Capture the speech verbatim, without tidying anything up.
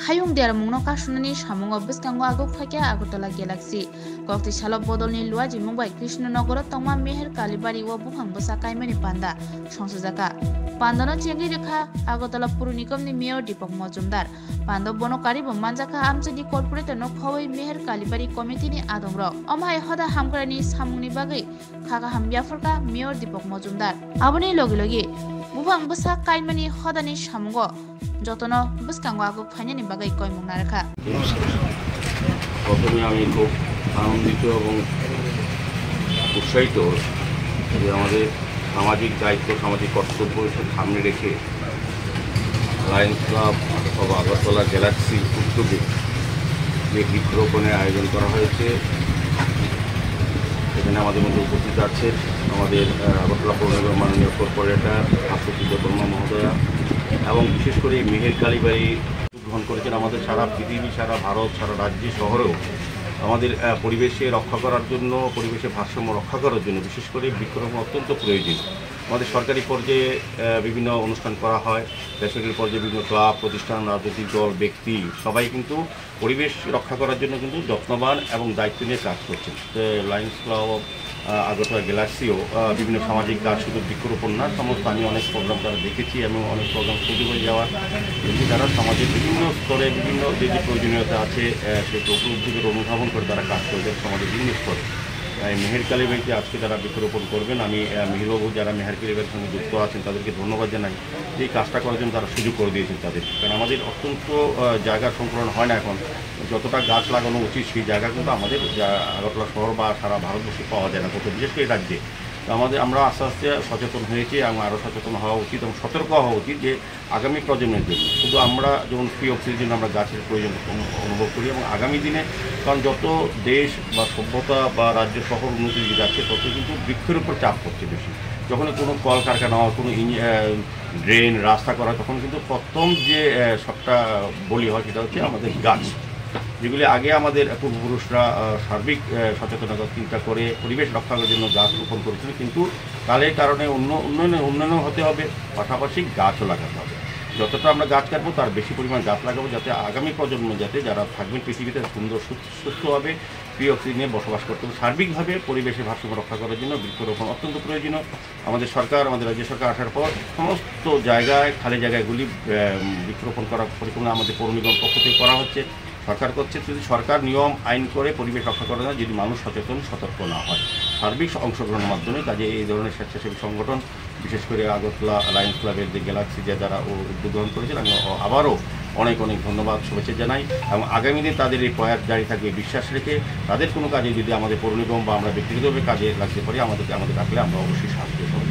hayung der mungno ka sunani samungo biskango aguk phake Agartala Galaxy kokti salop bodolni luaji Mumbai Krishnanagar tongma meher kalibari o bukhang bosa kaimani panda songsojaka pandano chengi rekha Agartala Pur Nigamni Mayor Deepak Majumdar pando bono karibo manjaka amchani corporator no khawai meher kalibari committee ni adongro amhai hoda hamgrani samungni bagai khaga hambiaforka Mayor Deepak Majumdar aboni logi logi bukhang bosa kaimani hodani samungo যতন বুসকাঙ্গো আগু ফাইনানি বাগাই কয়মুং নারখা প্রথমে আমি খুব আনন্দিত এবং উৎসাহিত যে আমাদের সামাজিক দায়িত্ব সামাজিক কর্তব্যকে সামনে রেখে Lions Club of Agartala Galaxy উদ্যোগে যে বৃক্ষরোপণের আয়োজন করা হয়েছে এখানে আমাদের মধ্যে উপস্থিত আছেন আমাদের আগরতলা পৌর নিগম মাননীয় কর্পোরেটর আশুতোষ দেববর্মা মহোদয়া এবং বিশেষ করে মেহের কালীবাড়ি গ্রহণ করেছেন আমাদের সারা পৃথিবী সারা ভারত সারা রাজ্য শহরেও আমাদের পরিবেশে রক্ষা করার জন্য পরিবেশের ভারসাম্য রক্ষা করার জন্য বিশেষ করে বৃক্ষরোপণ অত্যন্ত প্রয়োজন আমাদের সরকারি পর্যায়ে বিভিন্ন অনুষ্ঠান করা হয় বেসরকারি পর্যায়ে বিভিন্ন ক্লাব প্রতিষ্ঠান রাজনৈতিক দল ব্যক্তি সবাই কিন্তু পরিবেশ রক্ষা করার জন্য কিন্তু যত্নবান এবং দায়িত্ব নিয়ে কাজ করছেন লায়ন্স ক্লাব অফ আগরতলা গ্যালাক্সিও বিভিন্ন সামাজিক কাজ শুধু বৃক্ষরোপণ না সমস্ত আমি অনেক প্রোগ্রাম তারা দেখেছি এবং অনেক প্রোগ্রাম সুযোগ হয়ে যাওয়ার কিন্তু তারা সমাজের বিভিন্ন স্তরে বিভিন্ন যে যে প্রয়োজনীয়তা আছে সেই উপলব্ধিকে অনুধাবন করে তারা কাজ করে দেয় সমাজের বিভিন্ন স্তরে মেহের কালীবাড়িতে আজকে তারা বৃক্ষরোপণ করবেন আমি মেহেরবাবু যারা মেহের কালীবাড়ির সঙ্গে যুক্ত আছেন তাদেরকে ধন্যবাদ জানাই এই কাজটা করার জন্য তারা সুযোগ করে দিয়েছেন তাদের কারণ আমাদের অত্যন্ত জায়গার সংকলন হয় না এখন যতটা গাছ লাগানো উচিত সেই জায়গা কিন্তু আমাদের আগরতলা শহর বা সারা ভারতবর্ষে পাওয়া যায় না কোথাও বিশেষ করে রাজ্যে তো আমাদের আমরা আস্তে আস্তে সচেতন হয়েছি এবং আরও সচেতন হওয়া উচিত এবং সতর্ক হওয়া উচিত যে আগামী প্রজন্মের জন্য শুধু আমরা যেমন ফ্রি অক্সিজেন জন্য আমরা গাছের প্রয়োজন অনুভব করি এবং আগামী দিনে কারণ যত দেশ বা সভ্যতা বা রাজ্য শহর উন্নতি দিকে যাচ্ছে তত কিন্তু বৃক্ষের উপর চাপ পড়ছে বেশি যখন কোনো কলকারখানা হয় কোনো ড্রেন রাস্তা করা তখন কিন্তু প্রথম যে সবটা বলি হয় সেটা হচ্ছে আমাদের গাছ যেগুলি আগে আমাদের পূর্বপুরুষরা সার্বিক সচেতনতা চিন্তা করে পরিবেশ রক্ষা করার জন্য গাছ রোপণ করেছিল কিন্তু কালের কারণে অন্য উন্নয়নে উন্নয়নও হতে হবে পাশাপাশি গাছও লাগাতে হবে যতটা আমরা গাছ কাটবো তার বেশি পরিমাণ গাছ লাগাবো যাতে আগামী প্রজন্ম যাতে যারা থাকবেন পৃথিবীতে সুন্দর সুস্থভাবে ফ্রি অক্সিজেন নিয়ে বসবাস করতে হবে সার্বিকভাবে পরিবেশের ভারসাম্য রক্ষা করার জন্য বৃক্ষরোপণ অত্যন্ত প্রয়োজনীয় আমাদের সরকার আমাদের রাজ্য সরকার আসার পর সমস্ত জায়গায় খালি জায়গাগুলি বৃক্ষরোপণ করার পরিকল্পনা আমাদের পৌর নিগম পক্ষ থেকে করা হচ্ছে সরকার করছে যদি সরকার নিয়ম আইন করে পরিবেশ রক্ষা করে না যদি মানুষ সচেতন সতর্ক না হয় সার্বিক অংশগ্রহণের মাধ্যমে কাজে এই ধরনের স্বেচ্ছাসেবী সংগঠন বিশেষ করে আগরতলা লায়ন্স ক্লাবের যে গ্যালাক্সি যে দ্বারা ও উদ্যোগ গ্রহণ করেছেন আমি আবারও অনেক অনেক ধন্যবাদ শুভেচ্ছা জানাই এবং আগামী দিন তাদের এই প্রয়াস জারি থাকবে বিশ্বাস রেখে তাদের কোনো কাজে যদি আমাদের পৌর নিগম বা আমরা ব্যক্তিগতভাবে কাজে লাগতে পারি আমাদেরকে আমাদের ডাকলে আমরা অবশ্যই সাহায্য করব।